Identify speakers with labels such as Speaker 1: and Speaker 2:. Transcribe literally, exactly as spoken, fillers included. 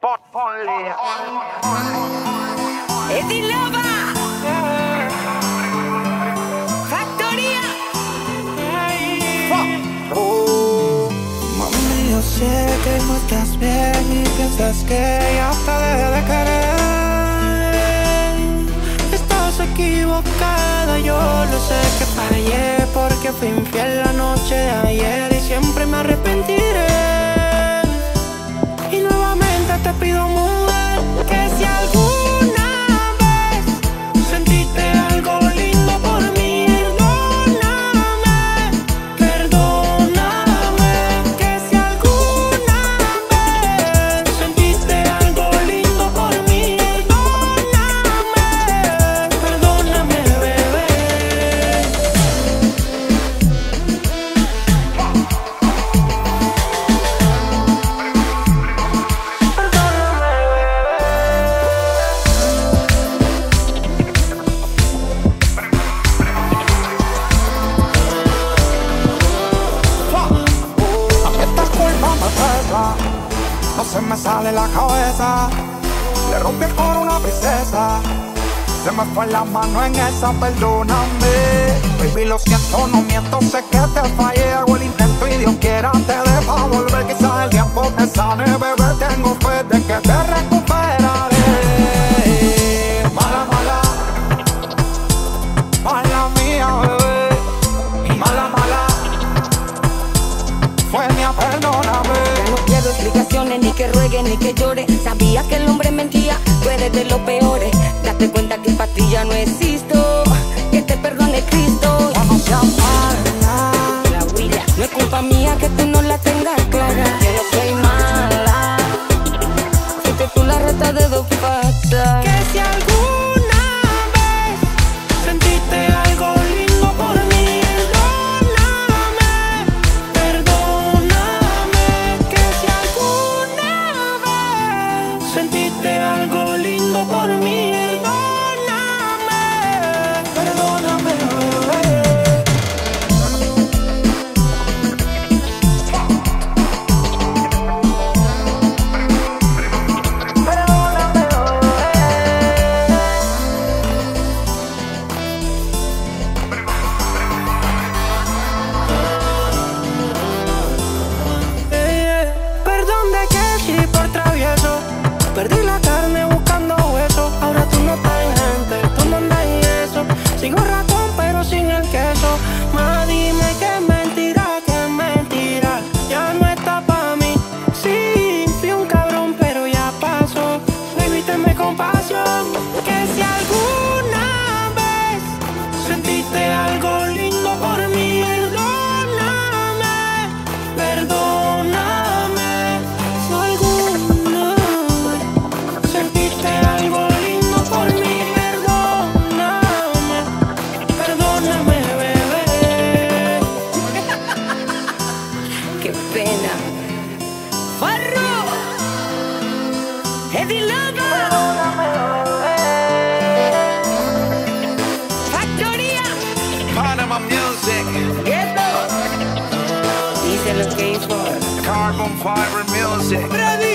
Speaker 1: But only
Speaker 2: Eddie Lava, Factoría.
Speaker 3: Oh, mami, yo sé que no estás bien y piensas que ya te dejé de querer. Estás equivocada, yo lo sé que fallé porque fui infiel la noche de ayer y siempre me arrepentiré. Y nuevamente te pido, mujer, que si alguna vez sentiste algo lindo por mí, perdóname, perdóname. Que si alguna vez sentiste algo lindo por mí, perdóname, perdóname, bebé. No se me sale la cabeza, le rompí el coro a una princesa. Se me fue la mano en esa, perdóname. Baby, lo siento, no miento, sé que te fallé. Hago el intento y Dios quiera te deja volver. Quizás el tiempo te sane, bebé, tengo fe de que te recuperaré. Mala, mala, mala mía, bebé. Y mala, mala, fue mía, perdóname.
Speaker 2: Ya no quiero explicaciones, ni que ruegue, ni que llore. Sabía que el hombre mentía, tú eres de los peores. Date cuenta que para ti ya no existo, que te perdone Cristo.
Speaker 3: Ya no seas mala.
Speaker 2: La huila, no es culpa mía que tú no la tengas clara. Yo no soy mala, fuiste tú la rata de dos patas.
Speaker 3: Que si alguna vez sentiste algo lindo por mí, perdóname, perdóname. Que si alguna vez sentiste algo lindo por mí, perdóname, perdóname, bebé. Perdón de que sí por travieso, perdí la carne buscando hueso. Ahora tú no estás en gente, tú no andas en eso. Sigo ratón pero sin el queso. Ma, dime que es mentira, que es mentira. Ya no está pa' mí. Sí, fui un cabrón pero ya pasó. Baby, tenme compasión. Que si alguna vez sentiste algo lindo por mí, perdóname, perdóname. Si alguna vez sentiste algo lindo por mí, perdóname, perdóname, bebé.
Speaker 2: Qué pena. Farro, Eddie Lava, Factoría.
Speaker 1: Panama Music,
Speaker 2: Ghetto. Dice lo que hizo.
Speaker 1: Carbon Fiber Music.